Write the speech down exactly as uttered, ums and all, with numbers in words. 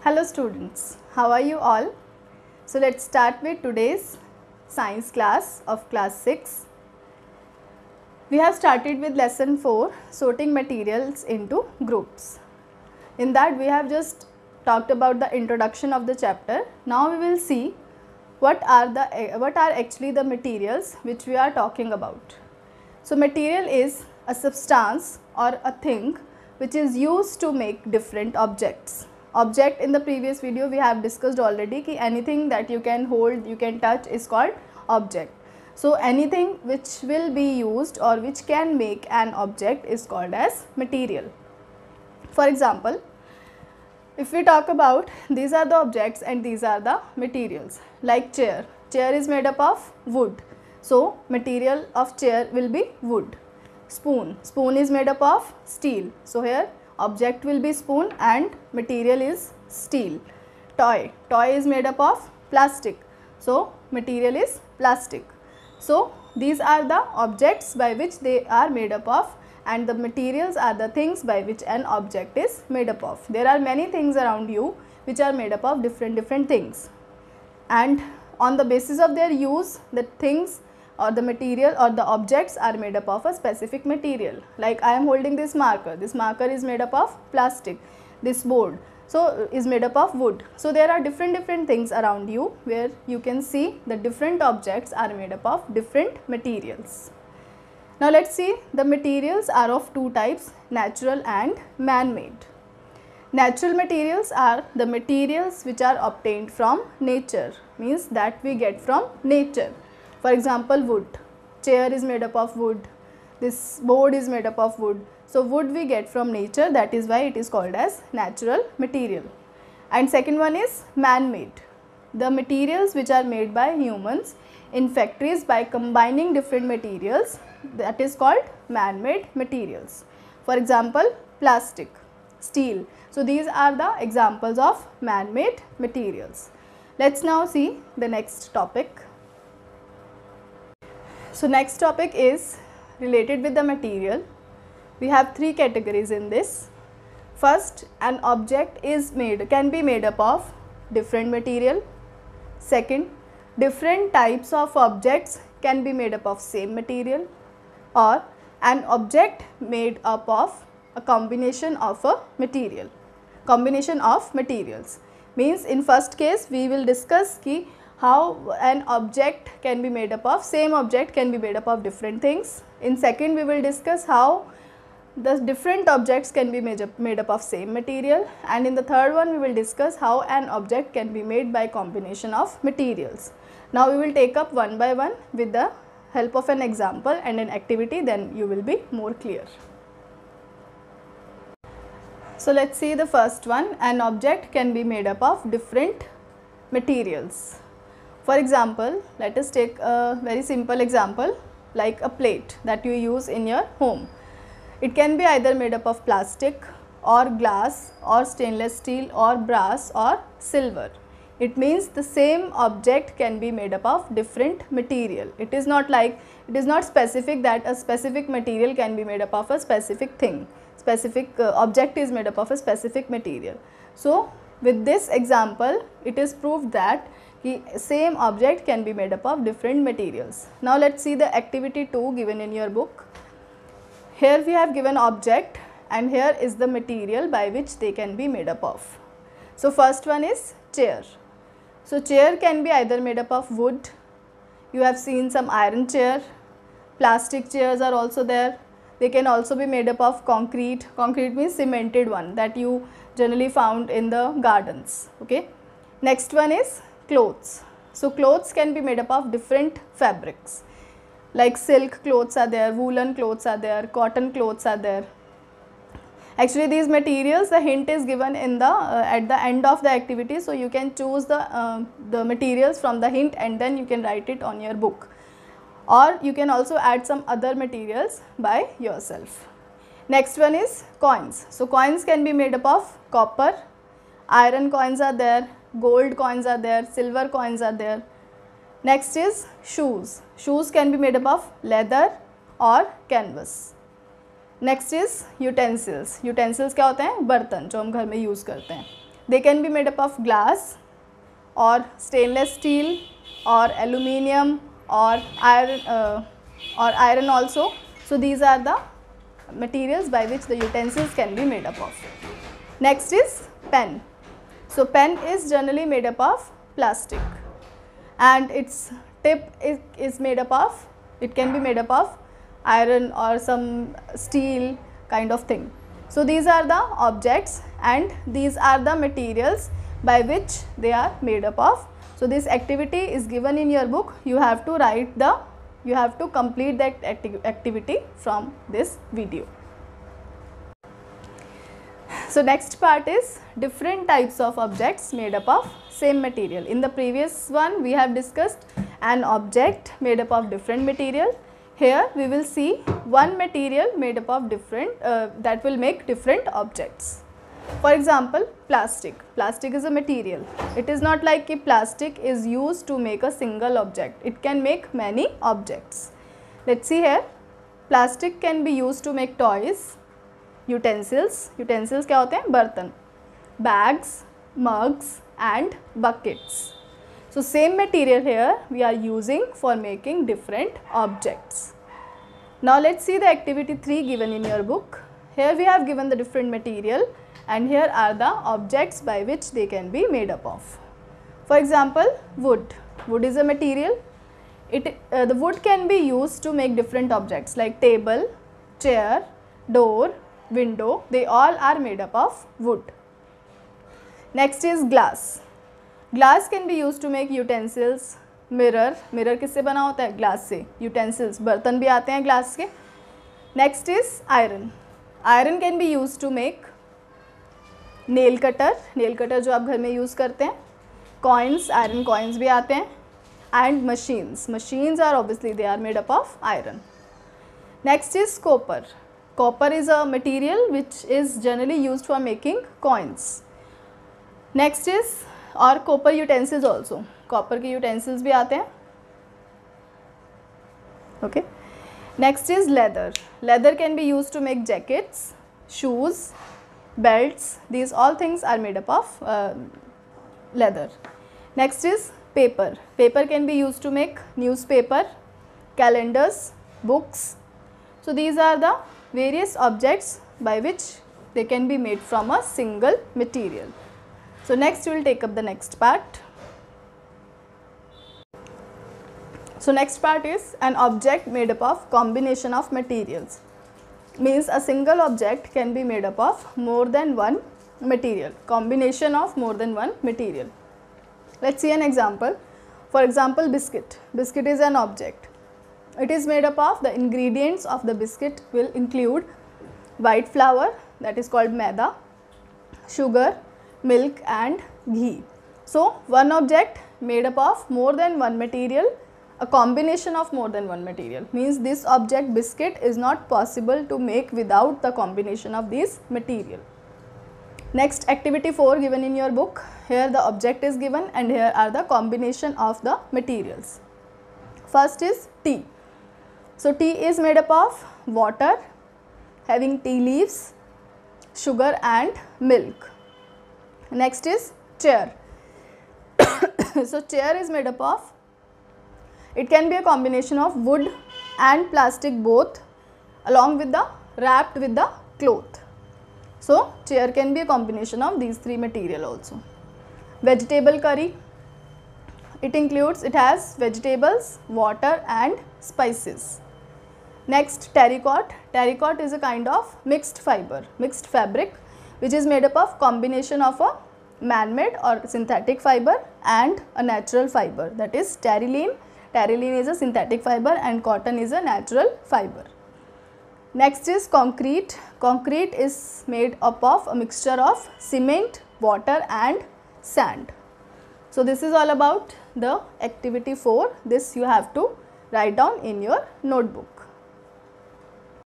Hello students, how are you all? So let's start with today's science class of class six. We have started with lesson four, sorting materials into groups. In that we have just talked about the introduction of the chapter. Now we will see what are the what are actually the materials which we are talking about. So material is a substance or a thing which is used to make different objects. Object, in the previous video we have discussed already कि anything that you can hold, you can touch is called object. So anything which will be used or which can make an object is called as material. For example, if we talk about these are the objects and these are the materials, like chair. Chair is made up of wood, so material of chair will be wood. Spoon. Spoon is made up of steel, so here object will be spoon and material is steel. Toy. Toy is made up of plastic, so material is plastic. So these are the objects by which they are made up of, and the materials are the things by which an object is made up of. There are many things around you which are made up of different different things, and on the basis of their use, the things or the material or the objects are made up of a specific material. Like I am holding this marker. This marker is made up of plastic. This board so is made up of wood. So there are different different things around you where you can see the different objects are made up of different materials. Now let's see, the materials are of two types, natural and man-made. Natural materials are the materials which are obtained from nature, means that we get from nature. For example, wood. Chair is made up of wood. This board is made up of wood. So wood we get from nature, that is why it is called as natural material. And second one is man-made. The materials which are made by humans in factories by combining different materials, that is called man-made materials. For example, plastic, steel. So these are the examples of man-made materials. Let's now see the next topic. So next topic is related with the material. We have three categories in this. First, an object is made can be made up of different material. Second, different types of objects can be made up of same material, or an object made up of a combination of a material. Combination of materials means in first case we will discuss ki how an object can be made up of, same object can be made up of different things. In second we will discuss how the different objects can be made up, made up of same material, and in the third one we will discuss how an object can be made by combination of materials. Now we will take up one by one with the help of an example and an activity, then you will be more clear. So let's see the first one. An object can be made up of different materials. For example, let us take a very simple example like a plate that you use in your home. It can be either made up of plastic or glass or stainless steel or brass or silver. It means the same object can be made up of different material. It is not like, it is not specific that a specific material can be made up of a specific thing. Specific uh, object is made up of a specific material. So with this example, it is proved that the same object can be made up of different materials. Now let's see the activity two given in your book. Here we have given object and here is the material by which they can be made up of. So first one is chair. So chair can be either made up of wood. You have seen some iron chair. Plastic chairs are also there. They can also be made up of concrete. Concrete means cemented one that you generally found in the gardens. Okay. Next one is clothes. So clothes can be made up of different fabrics, like silk clothes are there, woolen clothes are there, cotton clothes are there. Actually these materials, the hint is given in the uh, at the end of the activity, so you can choose the uh, the materials from the hint and then you can write it on your book, or you can also add some other materials by yourself. Next one is coins. So coins can be made up of copper, iron coins are there, gold coins are there, silver coins are there. Next is shoes. Shoes can be made up of leather or canvas. Next is utensils. Utensils क्या होते हैं? बर्तन जो हम घर में use करते हैं. They can be made up of glass or stainless steel or aluminium or iron uh, or iron also. So these are the materials by which the utensils can be made up of. Next is pen. So pen is generally made up of plastic and its tip is, is made up of, it can be made up of iron or some steel kind of thing. So these are the objects and these are the materials by which they are made up of. So this activity is given in your book. You have to write the, you have to complete that acti activity from this video. So next part is different types of objects made up of same material. In the previous one we have discussed an object made up of different material. Here we will see one material made up of different, uh, that will make different objects. For example, plastic. Plastic is a material. It is not like a plastic is used to make a single object. It can make many objects. Let's see here. Plastic can be used to make toys, utensils. Utensils क्या होते हैं? बर्तन. Bags, mugs and buckets. So same material here we are using for making different objects. Now let's see the activity three given in your book. Here we have given the different material and here are the objects by which they can be made up of. For example, wood. Wood is a material. It, uh, the wood can be used to make different objects like table, chair, door, window. They all are made up of wood. Next is glass. Glass can be used to make utensils, mirror. Mirror किससे बना होता है? Glass से. Utensils, बर्तन भी आते हैं glass के. Next is iron. Iron can be used to make nail cutter. Nail cutter जो आप घर में use करते हैं. Coins, iron coins भी आते हैं. And machines. Machines are obviously they are made up of iron. Next is copper. Copper is a material which is generally used for making coins. Next is और copper utensils also. Copper के utensils भी आते हैं. Okay. Next is leather. Leather can be use to make jackets, shoes, belts. These all things are made up of uh, leather. Next is paper. Paper can be used to make newspaper, calendars, books. So these are the various objects by which they can be made from a single material. So next we will take up the next part. So next part is an object made up of combination of materials. Means a single object can be made up of more than one material. Combination of more than one material. Let's see an example. For example, biscuit. Biscuit is an object. It is made up of, the ingredients of the biscuit will include white flour, that is called maida, sugar, milk and ghee. So one object made up of more than one material, a combination of more than one material, means this object biscuit is not possible to make without the combination of these material. Next, activity four given in your book. Here the object is given and here are the combination of the materials. First is tea. So tea is made up of water having tea leaves, sugar and milk. Next is chair. So chair is made up of, it can be a combination of wood and plastic both, along with the wrapped with the cloth. So chair can be a combination of these three material also. Vegetable curry. It includes, it has vegetables, water and spices. Next, terracotta. Terracotta is a kind of mixed fiber, mixed fabric, which is made up of combination of a man-made or synthetic fiber and a natural fiber, that is terylene. Terylene is a synthetic fiber and cotton is a natural fiber. Next is concrete. Concrete is made up of a mixture of cement, water and sand. So this is all about the activity four. This you have to write down in your notebook.